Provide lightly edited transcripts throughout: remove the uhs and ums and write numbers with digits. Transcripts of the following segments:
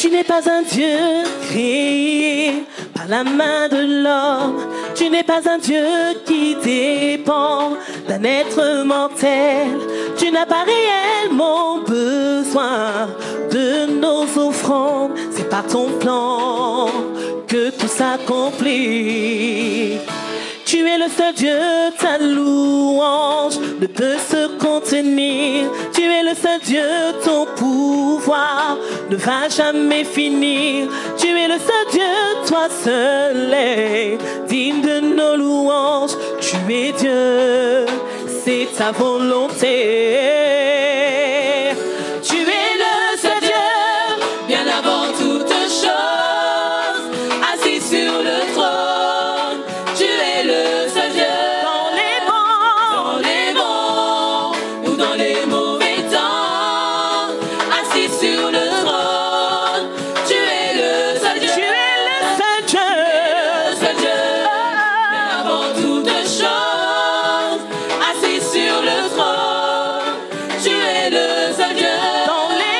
Tu n'es pas un Dieu créé par la main de l'homme. Tu n'es pas un Dieu qui dépend d'un être mortel. Tu n'as pas réellement besoin de nos offrandes. C'est par ton plan que tout s'accomplit. Tu es le seul Dieu, ta louange ne peut se contenir. Tu es le seul Dieu, ton pouvoir ne va jamais finir. Tu es le seul Dieu, toi seul est digne de nos louanges. Tu es Dieu, c'est ta volonté. Tu es le seul Dieu, bien avant toute chose, assis sur le trône. Tu es le seul Dieu, dans les bons ou dans les mauvais temps, assis sur le trône. Tu es le seul Dieu, tu es le seul Dieu, bien avant toute chose, assis sur le trône. Tu es le seul Dieu, dans les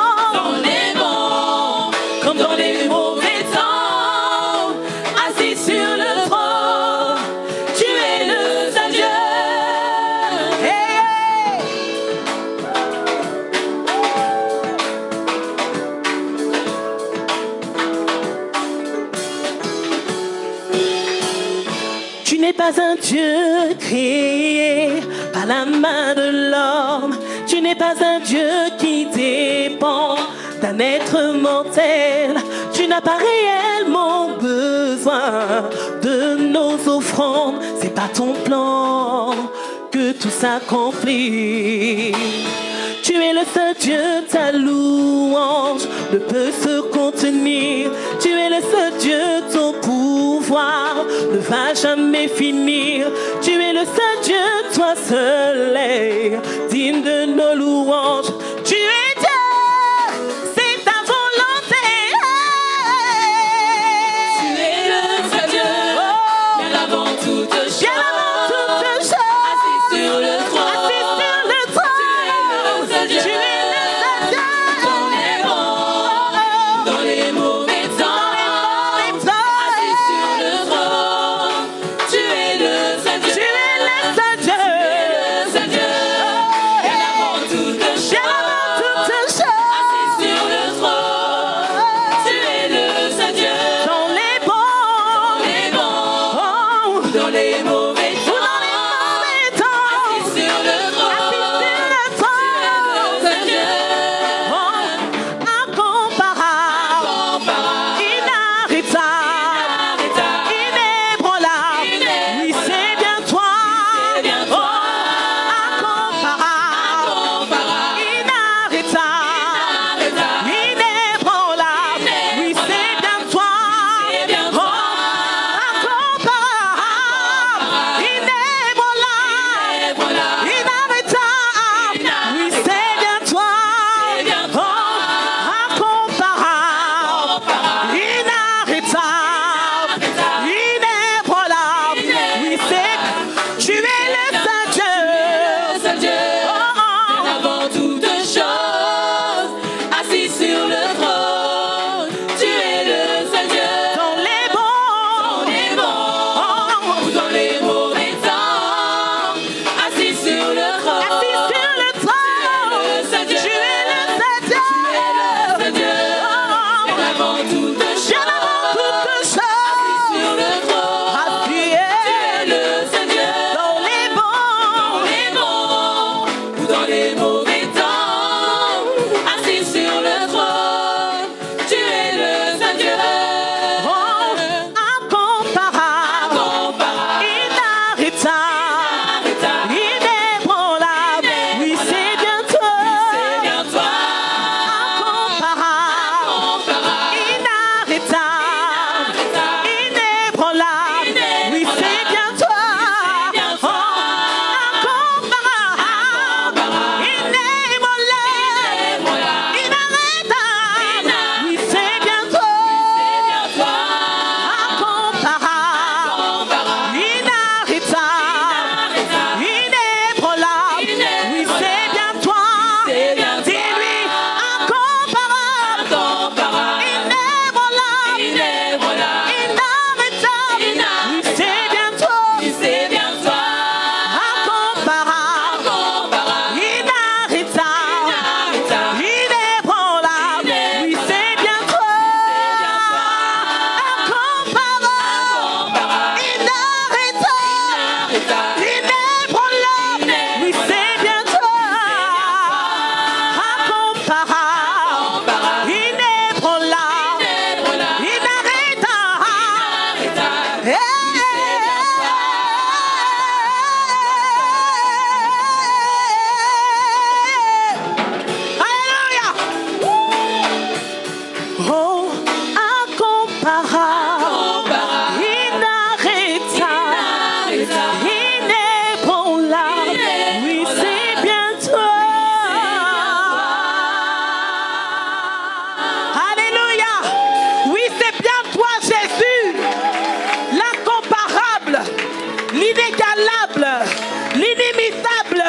bons comme dans les mauvais temps, assis sur le trône. Tu es le seul Dieu. Hey, hey. Tu n'es pas un Dieu créé par la main de l'homme. Tu n'es pas un Dieu qui dépend d'un être mortel. Tu n'as pas réellement besoin de nos offrandes. C'est pas ton plan que tout s'accomplit. Tu es le seul Dieu, ta louange ne peut se contenir. Tu es le seul Dieu, ton pouvoir ne va jamais finir. Tu es le seul Dieu, toi seul est digne de nos louanges. Tu es Dieu, c'est ta volonté. Tu es le seul Dieu, bien avant toute chose, assis sur le trône. Tu es le seul Dieu, dans les bons, dans les mauvais temps, assis sur le trône. Tu es le seul Dieu, bien avant toute chose.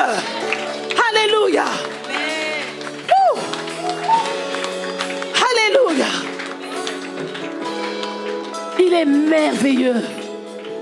Alléluia. Alléluia. Il est merveilleux.